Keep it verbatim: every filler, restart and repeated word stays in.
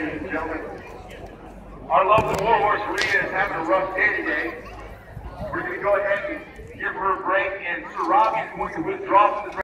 ladies and gentlemen. Our lovely Warhorse Arena is having a rough day today. We're going to go ahead and give her a break, and Sir Rob is going to withdraw from the